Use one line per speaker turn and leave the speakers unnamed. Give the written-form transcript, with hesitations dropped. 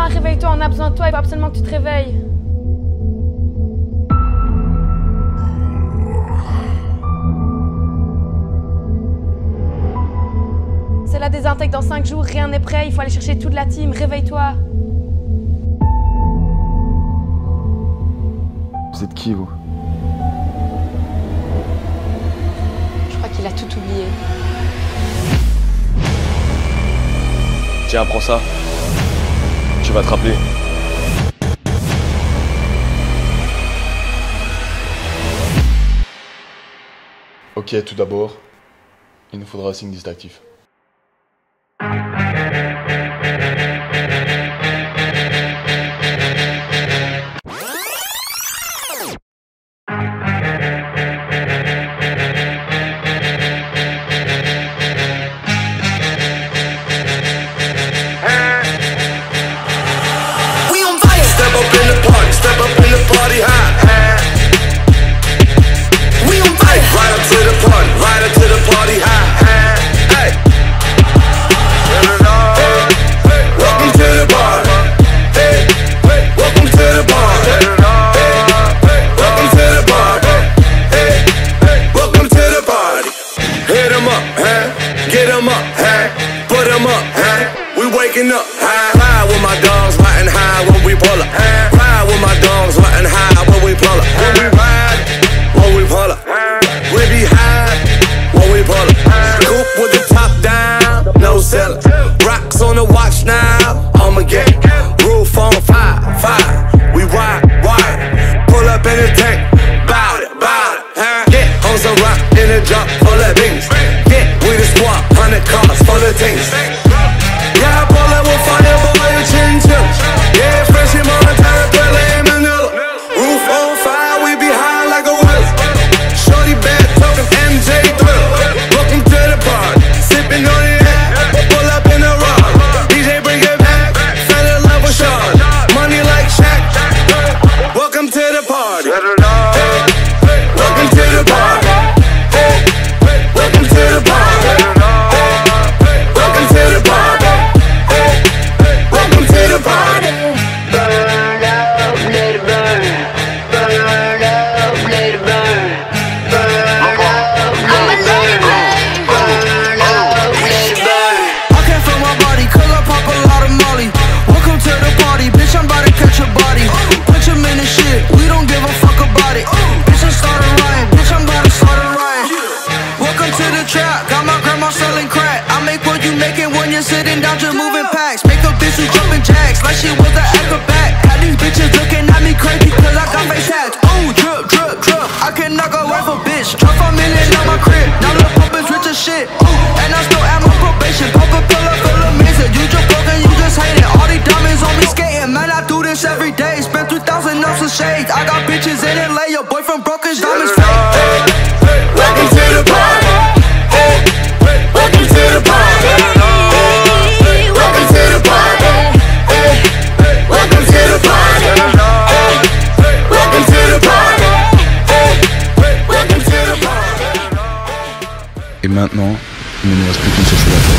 Thomas, réveille-toi, on a besoin de toi, il faut absolument que tu te réveilles. C'est la désintègre dans 5 jours, rien n'est prêt, il faut aller chercher toute la team, réveille-toi.
Vous êtes qui, vous?
Je crois qu'il a tout oublié.
Tiens, prends ça. Tu vas te rappeler. Ok, tout d'abord, il nous faudra un signe distinctif.
Waking up, ride with my dogs, riding high when we pull up. Ride with my dogs, riding high when we pull up. When we ride, when we pull up. We be high when we pull up. Coupe with the top down, no cellar. Rocks on the watch now, I'ma get roof on fire. We ride, pull up in the tank, bout it. Get on some rock in the drop full of beans. Get with the squad, 100 cars full of things. Yeah, I pull up with fire, boy, a chin-chin. Yeah, fresh in Montana, Pelé, Manila. Roof on fire, we be high like a whale. Shorty bad, talking MJ Thrill. Welcome to the party, sipping on the air. Pull up in the rock, DJ bring it back. Fell in love with Sean, money like Shaq. Welcome to the party. Welcome to the party. Welcome to the party. Welcome to the party.
Sitting down, just moving packs. Make a bitch who jumping jacks like she was an acrobat. Had these bitches looking at me crazy cause I got face tags. Ooh, drip, drip, drip. I can knock a wife a bitch. Drop $5 million on my crib. Now the pump is rich as shit. Ooh, and I still at my probation. Pump a pill up full of amazing. You just broken, you just hate it. All these diamonds on me skating. Man, I do this every day. Spend 3,000 ounces of shades. I got bitches in LA. Your boyfriend broke his diamonds fake.
Welcome to the party. Welcome to the party.
Et maintenant, il ne nous reste plus qu'une seule chose à faire.